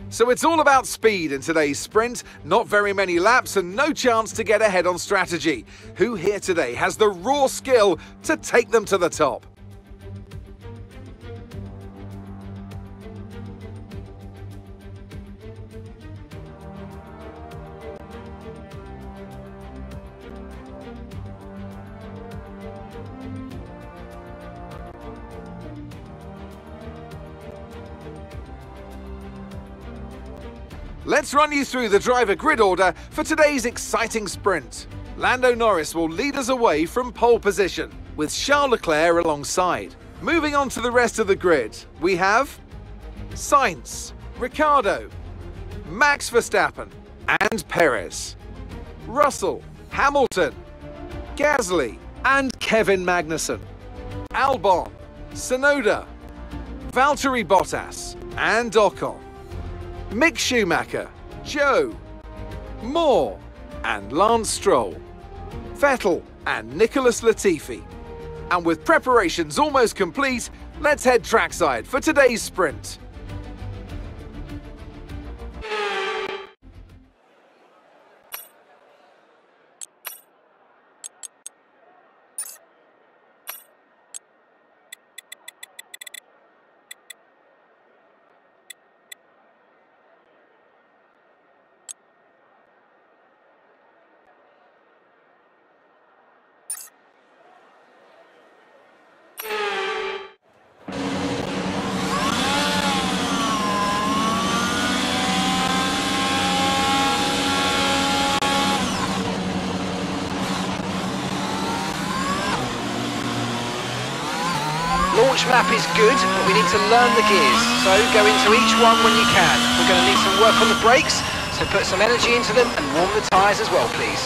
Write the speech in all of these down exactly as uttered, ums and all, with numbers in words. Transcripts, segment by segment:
So it's all about speed in today's sprint, not very many laps and no chance to get ahead on strategy. Who here today has the raw skill to take them to the top? Let's run you through the driver grid order for today's exciting sprint. Lando Norris will lead us away from pole position, with Charles Leclerc alongside. Moving on to the rest of the grid, we have Sainz, Ricciardo, Max Verstappen and Perez, Russell, Hamilton, Gasly and Kevin Magnussen, Albon, Tsunoda, Valtteri Bottas and Ocon, Mick Schumacher, Joe, Moore and Lance Stroll, Vettel and Nicholas Latifi. And with preparations almost complete, let's head trackside for today's sprint. Launch map is good, but we need to learn the gears, so go into each one when you can. We're going to need some work on the brakes, so put some energy into them and warm the tyres as well, please.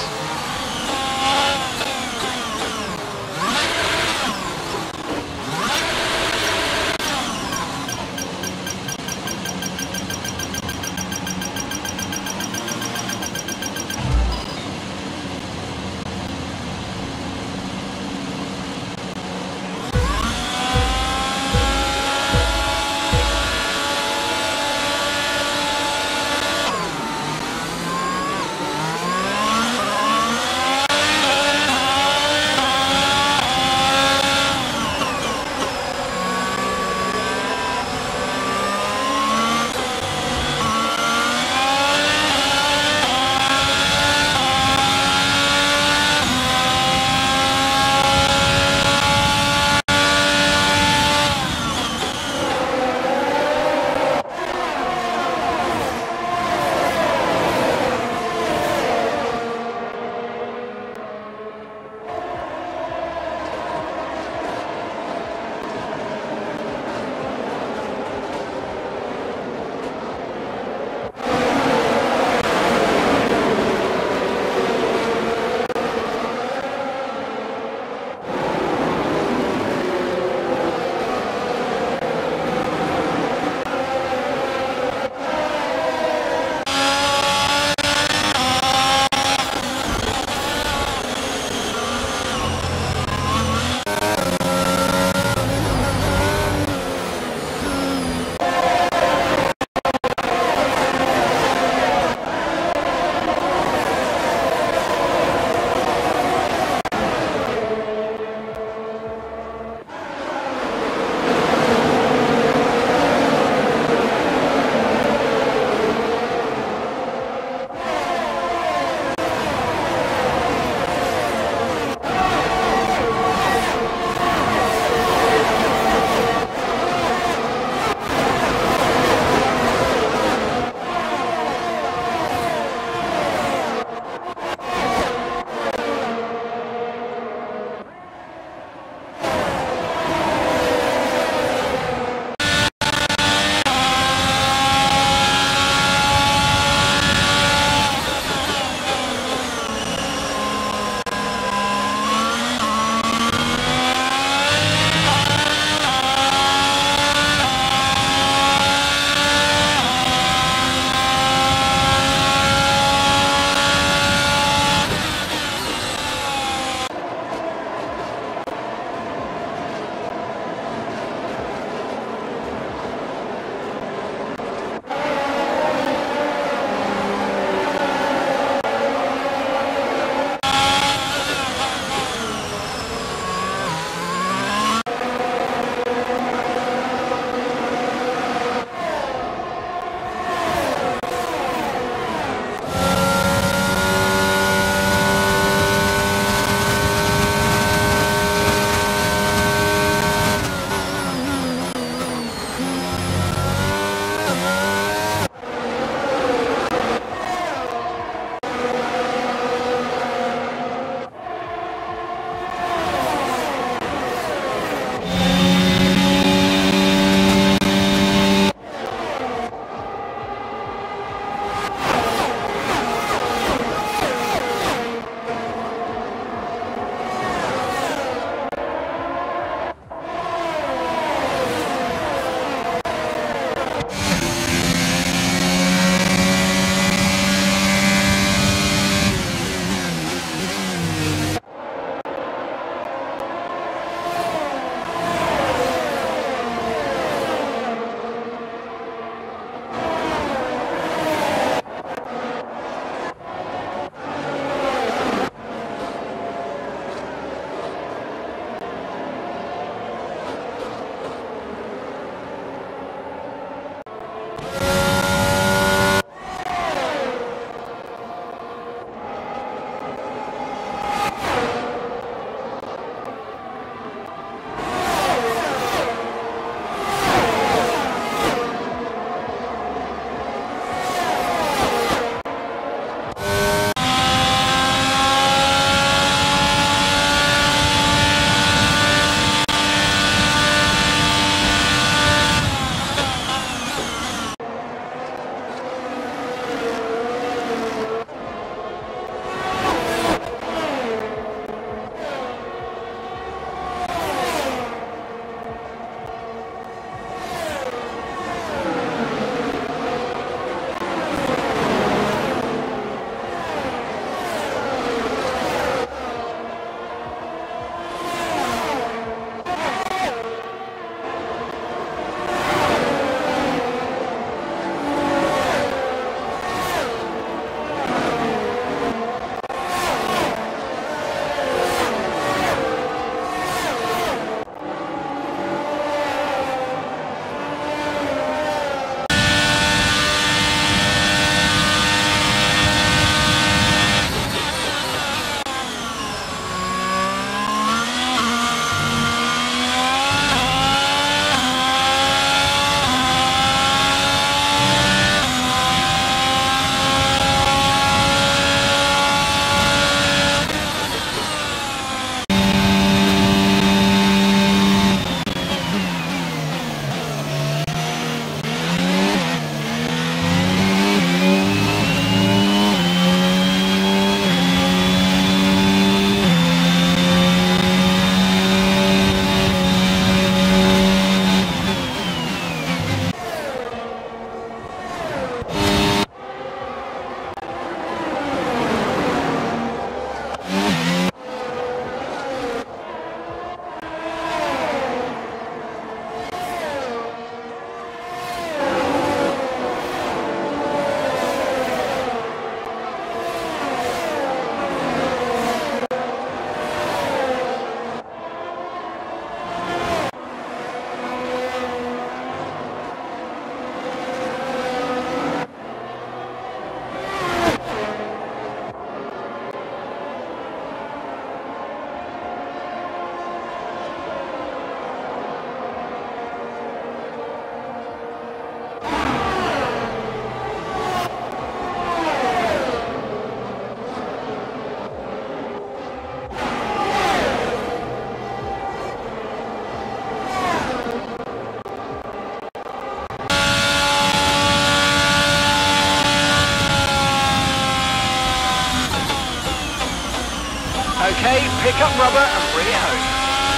pick up rubber and bring it home.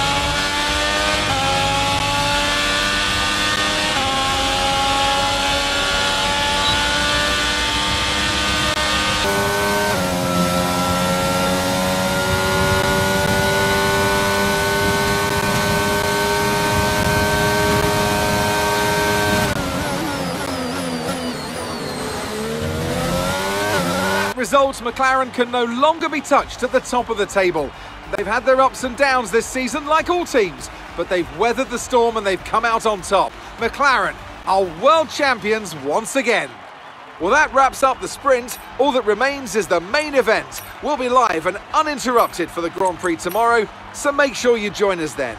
Results, McLaren can no longer be touched at the top of the table. They've had their ups and downs this season, like all teams, but they've weathered the storm and they've come out on top. McLaren are world champions once again. Well, that wraps up the sprint. All that remains is the main event. We'll be live and uninterrupted for the Grand Prix tomorrow, so make sure you join us then.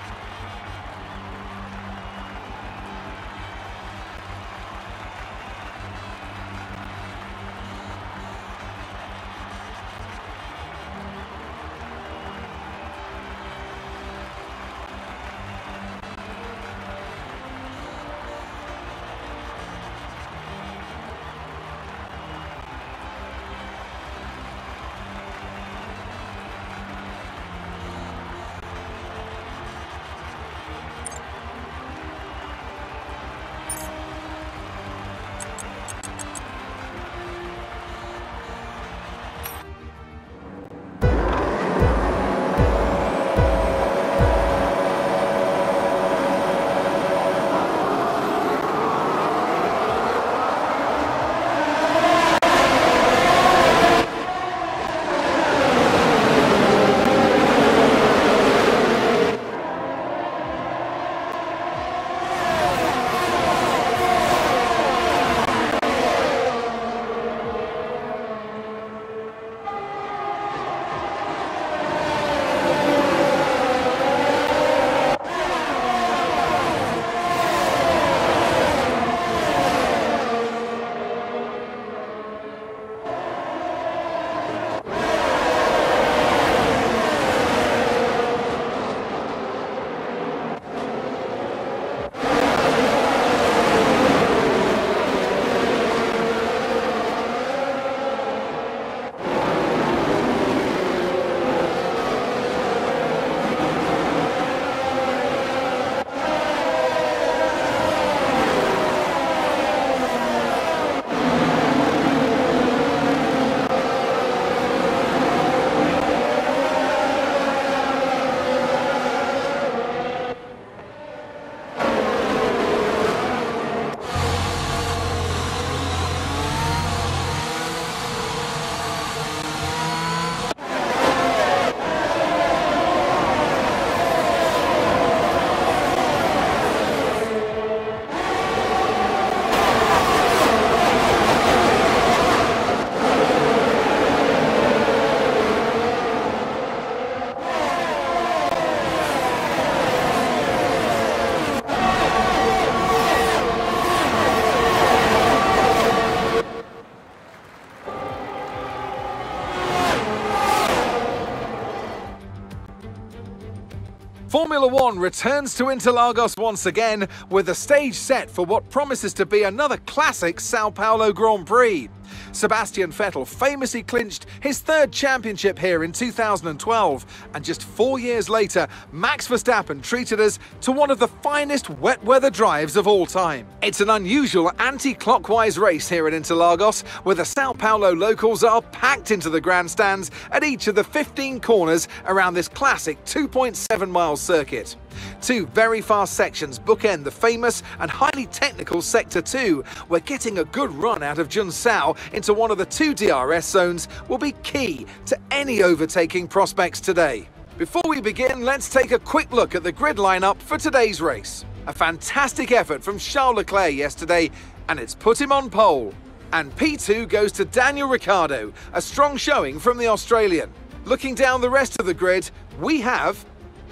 Formula One returns to Interlagos once again with the stage set for what promises to be another classic Sao Paulo Grand Prix. Sebastian Vettel famously clinched his third championship here in two thousand twelve, and just four years later, Max Verstappen treated us to one of the finest wet weather drives of all time. It's an unusual anti-clockwise race here at Interlagos, where the Sao Paulo locals are packed into the grandstands at each of the fifteen corners around this classic two point seven mile circuit. Two very fast sections bookend the famous and highly technical Sector two, where getting a good run out of Junsao into one of the two D R S zones will be key to any overtaking prospects today. Before we begin, let's take a quick look at the grid lineup for today's race. A fantastic effort from Charles Leclerc yesterday, and it's put him on pole. And P two goes to Daniel Ricciardo, a strong showing from the Australian. Looking down the rest of the grid, we have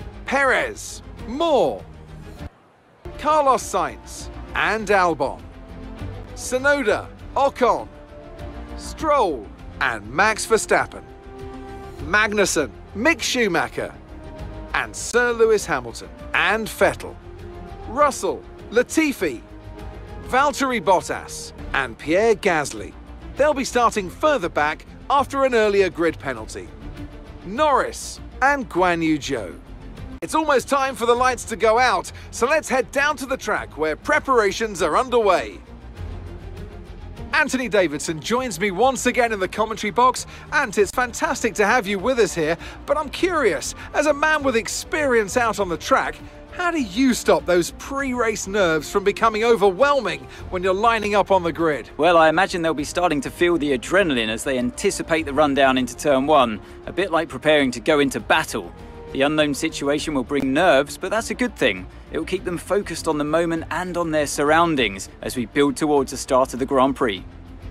Perez, Moore, Carlos Sainz and Albon, Tsunoda, Ocon, Stroll and Max Verstappen, Magnussen, Mick Schumacher and Sir Lewis Hamilton and Vettel, Russell, Latifi, Valtteri Bottas and Pierre Gasly. They'll be starting further back after an earlier grid penalty. Norris, and Guan Yu Zhou. It's almost time for the lights to go out, so let's head down to the track where preparations are underway. Anthony Davidson joins me once again in the commentary box. Ant, it's fantastic to have you with us here, but I'm curious, as a man with experience out on the track, how do you stop those pre-race nerves from becoming overwhelming when you're lining up on the grid? Well, I imagine they'll be starting to feel the adrenaline as they anticipate the run down into turn one, a bit like preparing to go into battle. The unknown situation will bring nerves, but that's a good thing. It will keep them focused on the moment and on their surroundings as we build towards the start of the Grand Prix.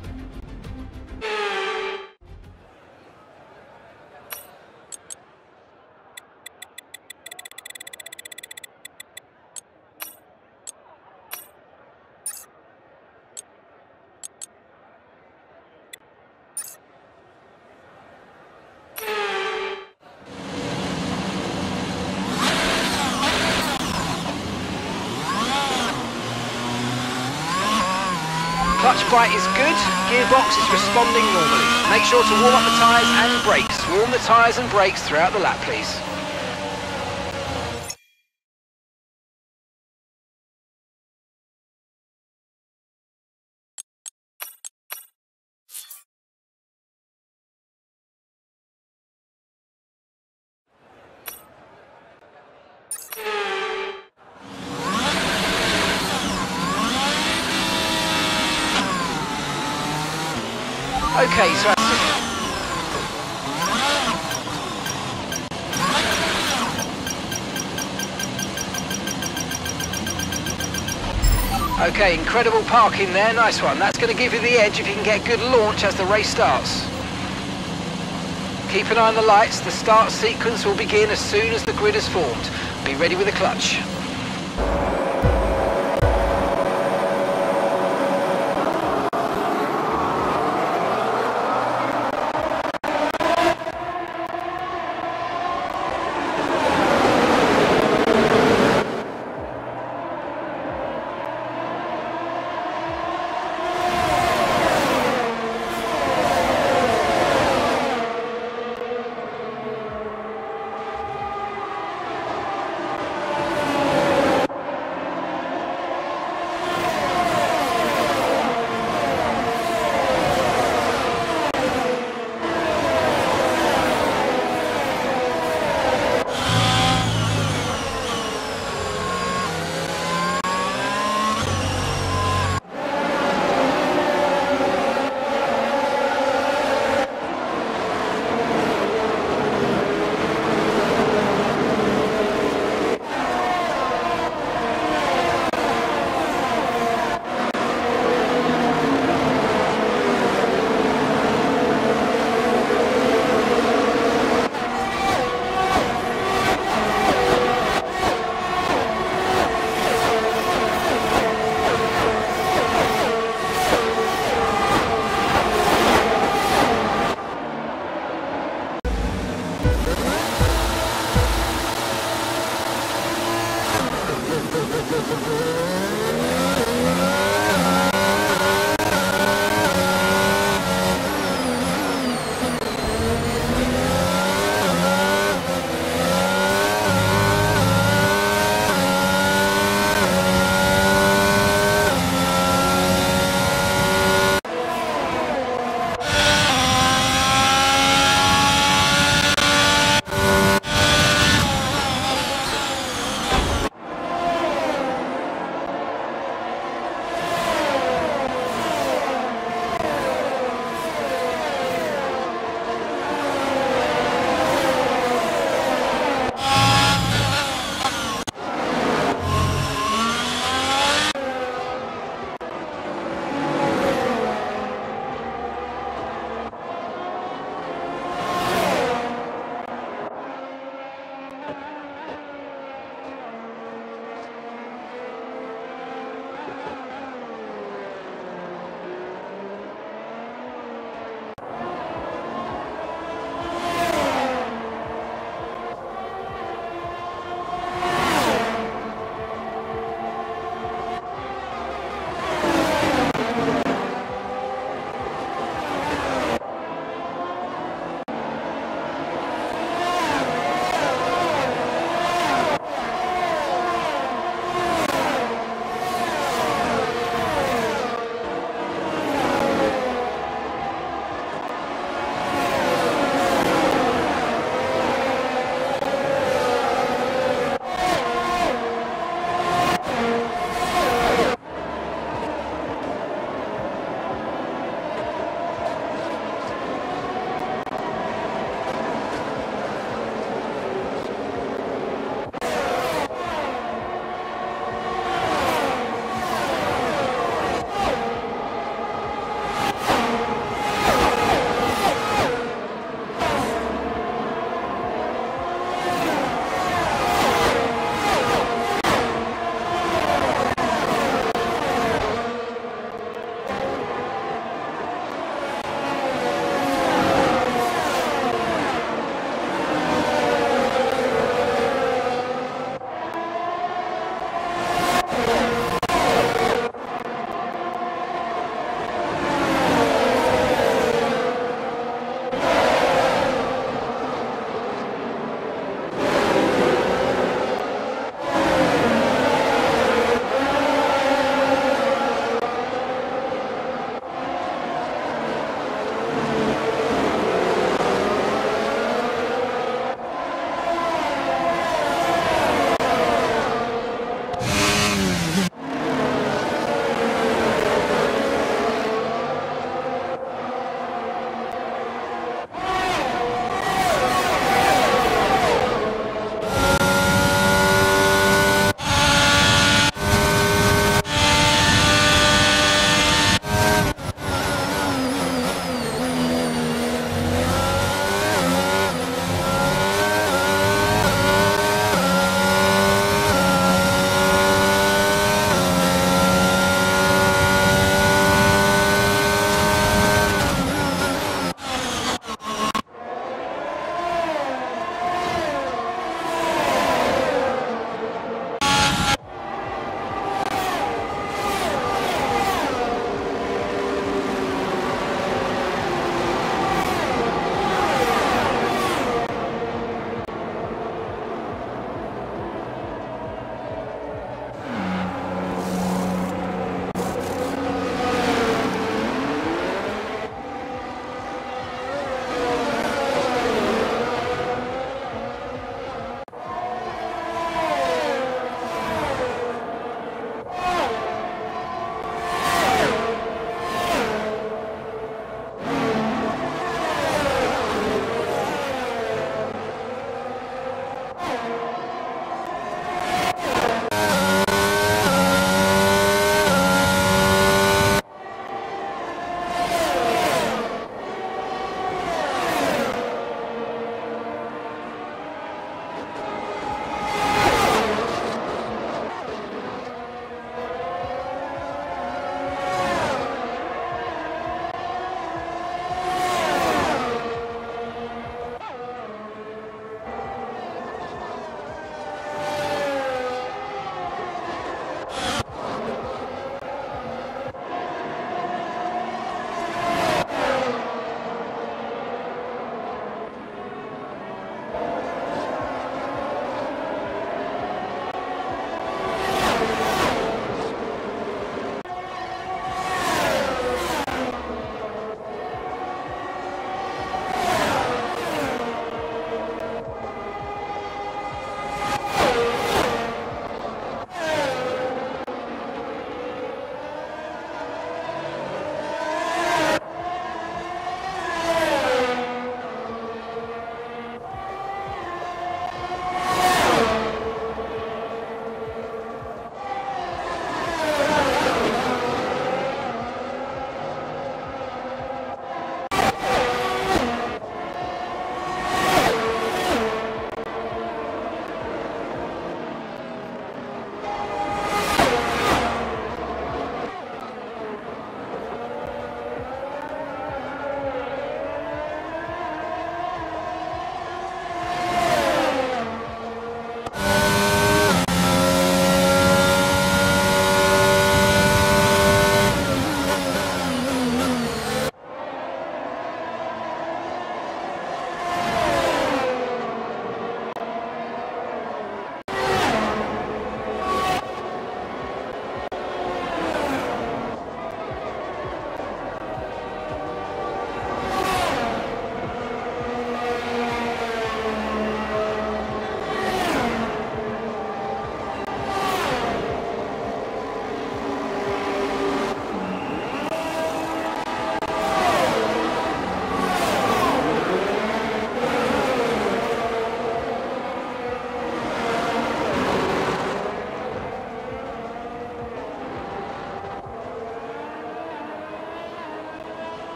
Clutch bite is good, gearbox is responding normally. Make sure to warm up the tyres and brakes. Warm the tyres and brakes throughout the lap, please. Okay, so Okay, incredible parking there, nice one. That's going to give you the edge if you can get good launch as the race starts. Keep an eye on the lights, the start sequence will begin as soon as the grid is formed. Be ready with the clutch.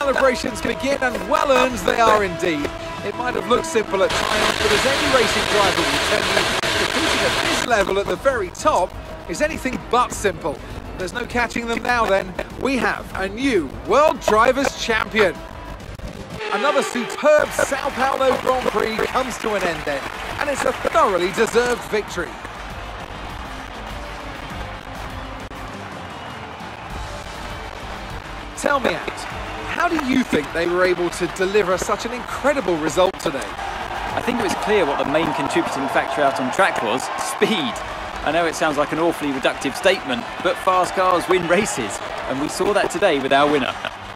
celebrations begin, and well-earned they are indeed. It might have looked simple at times, but as any racing driver will tell you, competing at this level at the very top is anything but simple. There's no catching them now then. We have a new World Drivers' Champion. Another superb Sao Paulo Grand Prix comes to an end then, and it's a thoroughly deserved victory. Tell me, Ant, how do you think they were able to deliver such an incredible result today? I think it was clear what the main contributing factor out on track was: speed. I know it sounds like an awfully reductive statement, but fast cars win races, and we saw that today with our winner.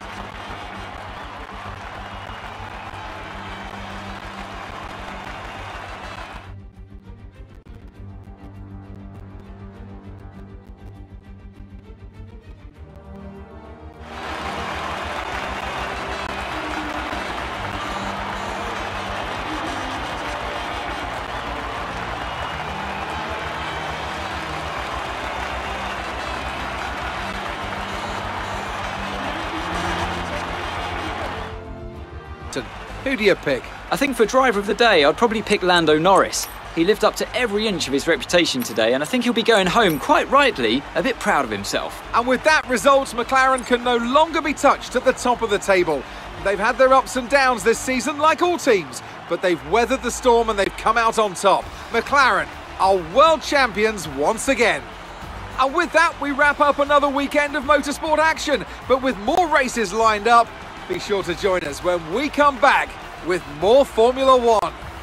Who do you pick? I think for driver of the day, I'd probably pick Lando Norris. He lived up to every inch of his reputation today, and I think he'll be going home, quite rightly, a bit proud of himself. And with that result, McLaren can no longer be touched at the top of the table. They've had their ups and downs this season, like all teams, but they've weathered the storm and they've come out on top. McLaren are world champions once again. And with that, we wrap up another weekend of motorsport action, but with more races lined up. Be sure to join us when we come back with more Formula One.